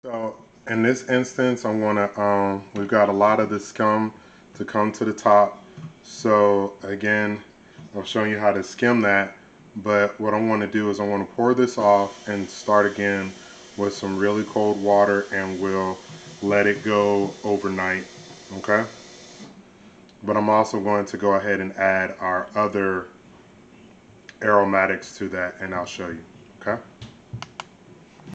So in this instance, I'm gonna we've got a lot of the scum to come to the top. So again, I'm showing you how to skim that. But what I want to do is I want to pour this off and start again with some really cold water, and we'll let it go overnight. Okay. But I'm also going to go ahead and add our other aromatics to that, and I'll show you. Okay.